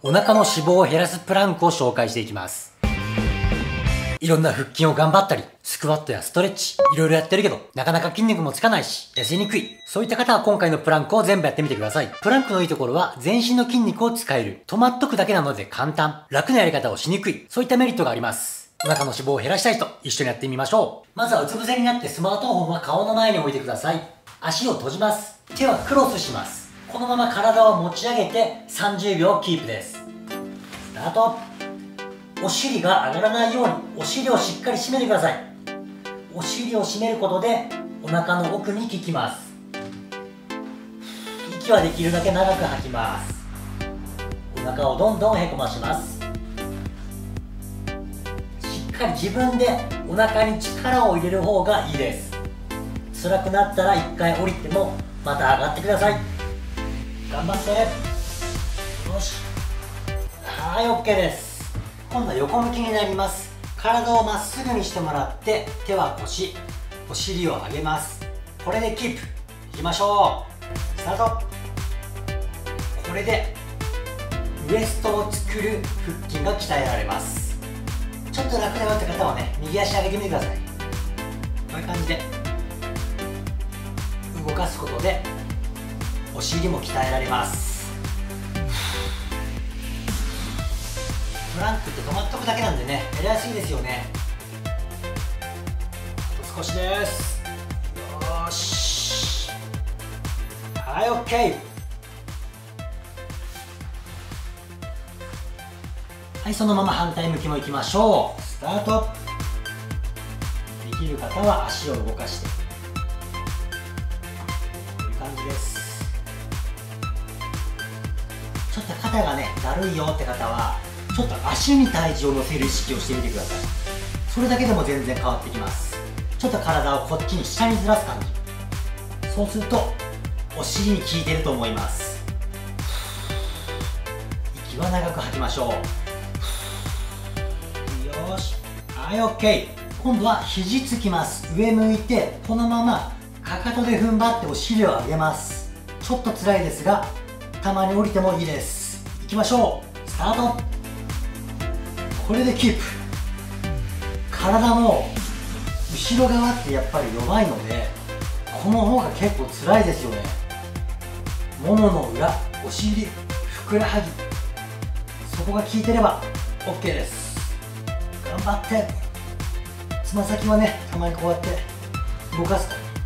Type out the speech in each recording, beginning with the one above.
お腹の脂肪を減らすプランクを紹介していきます。いろんな腹筋を頑張ったり、スクワットやストレッチ、いろいろやってるけど、なかなか筋肉もつかないし、痩せにくい。そういった方は今回のプランクを全部やってみてください。プランクのいいところは、全身の筋肉を使える。止まっとくだけなので簡単。楽なやり方をしにくい。そういったメリットがあります。お腹の脂肪を減らしたい人、一緒にやってみましょう。まずはうつ伏せになってスマートフォンは顔の前に置いてください。足を閉じます。手はクロスします。このまま体を持ち上げて30秒キープです。スタート。お尻が上がらないようにお尻をしっかり締めてください。お尻を締めることでお腹の奥に効きます。息はできるだけ長く吐きます。お腹をどんどんへこまします。しっかり自分でお腹に力を入れる方がいいです。辛くなったら一回降りてもまた上がってください。頑張って。よし、はい、 OK です。今度は横向きになります。体をまっすぐにしてもらって手は腰、お尻を上げます。これでキープいきましょう。スタート。これでウエストを作る腹筋が鍛えられます。ちょっと楽だよって方はね、右足上げてみてください。こういう感じで動かすことでお尻も鍛えられます。プランクって止まっとくだけなんでね、やりやすいですよね。あと少しです。よーし、はい、 OK。 はい、そのまま反対向きもいきましょう。スタート。できる方は足を動かしてこういう感じです。ちょっと肩がねだるいよって方はちょっと足に体重を乗せる意識をしてみてください。それだけでも全然変わってきます。ちょっと体をこっちに下にずらす感じ。そうするとお尻に効いてると思います。息は長く吐きましょう。よし、はい、 OK。 今度は肘つきます。上向いてこのままかかとで踏ん張ってお尻を上げます。ちょっと辛いですがたまに降りてもいいです。いきましょう。スタート。これでキープ。体の後ろ側ってやっぱり弱いのでこの方が結構辛いですよね。ももの裏、お尻、ふくらはぎ、そこが効いてれば OK です。頑張って。つま先はねたまにこうやって動かす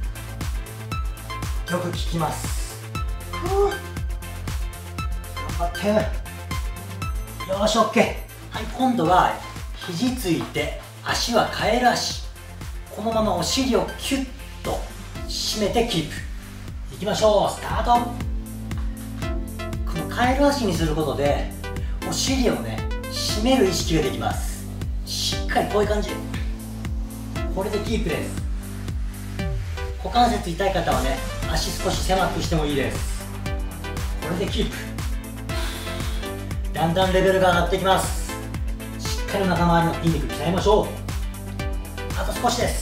とよく効きます。頑張って。よし、 OK。はい、今度は肘ついて足はカエル足。このままお尻をキュッと締めてキープいきましょう。スタート。このカエル足にすることでお尻をね締める意識ができます。しっかりこういう感じ。これでキープです。股関節痛い方はね足少し狭くしてもいいです。これでキープ。だんだんレベルが上がってきます。しっかりお腹周りの筋肉鍛えましょう。あと少しです。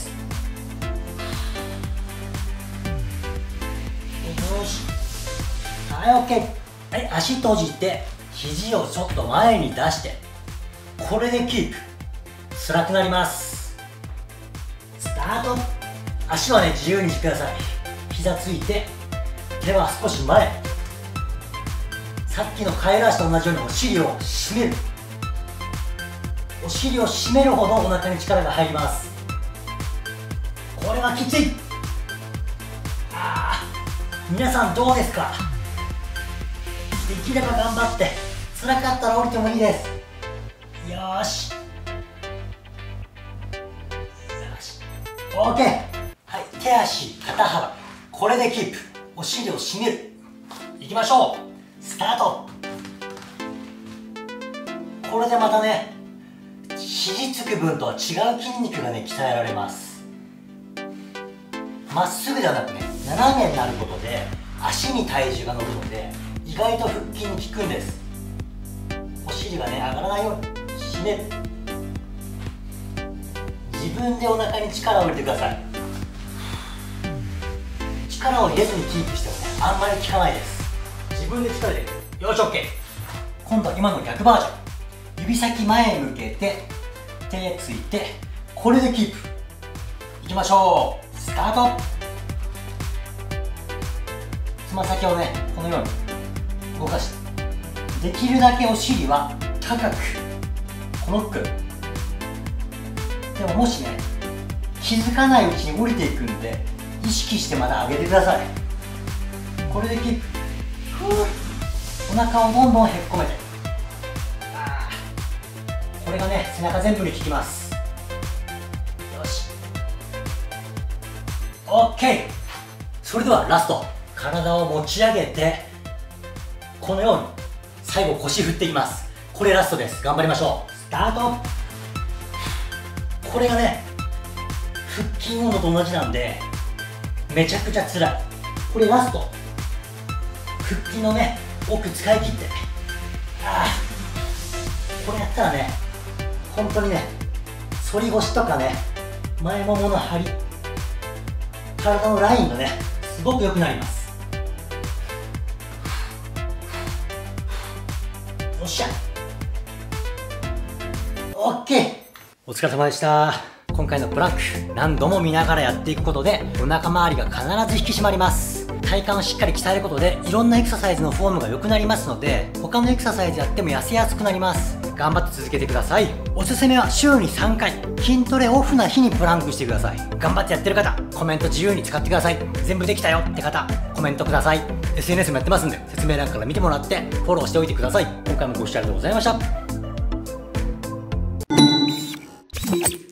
よし、はい、 OK。 はい、足閉じて肘をちょっと前に出してこれでキープ。辛くなります。スタート。足はね自由にしてください。膝ついて手は少し前。さっきのカエル足と同じようにお尻を締める。お尻を締めるほどお腹に力が入ります。これはきつい。皆さんどうですか。できれば頑張って。辛かったら降りてもいいです。よーし、よし、 OK。 はい、手足肩幅これでキープ。お尻を締める。いきましょう。スタート。これでまたね肘つく分とは違う筋肉がね鍛えられます。まっすぐではなくね斜めになることで足に体重が乗るので意外と腹筋に効くんです。お尻がね上がらないように締める。自分でお腹に力を入れてください。力を入れずにキープしてもねあんまり効かないです。自分で力を入れる。よし、 OK。 今度は今の逆バージョン。指先前へ向けて手ついて、これでキープいきましょう。スタート。つま先をね、このように動かして、できるだけお尻は高くこのック。でももしね、気づかないうちに降りていくんで、意識してまた上げてください。これでキープ。お腹をどんどんへっこめて、これがね、背中全部に効きます。よし、 OK。 それではラスト、体を持ち上げて、このように最後腰振っていきます。これラストです。頑張りましょう。スタート。これがね、腹筋運動と同じなんでめちゃくちゃ辛い。これラスト、腹筋のね、奥使い切って、これやったらね、本当にね、反り腰とかね、前ももの張り、体のラインがね、すごく良くなります。よっしゃ、 OK。 お疲れ様でした。今回のプランク、何度も見ながらやっていくことでお腹周りが必ず引き締まります。体幹をしっかり鍛えることでいろんなエクササイズのフォームが良くなりますので、他のエクササイズやっても痩せやすくなります。頑張って続けてください。おすすめは週に3回、筋トレオフな日にプランクしてください。頑張ってやってる方、コメント自由に使ってください。全部できたよって方、コメントくだささい。 SNS もやってますんで、説明欄から見てもらってフォローしておいてください。今回もご視聴ありがとうございました。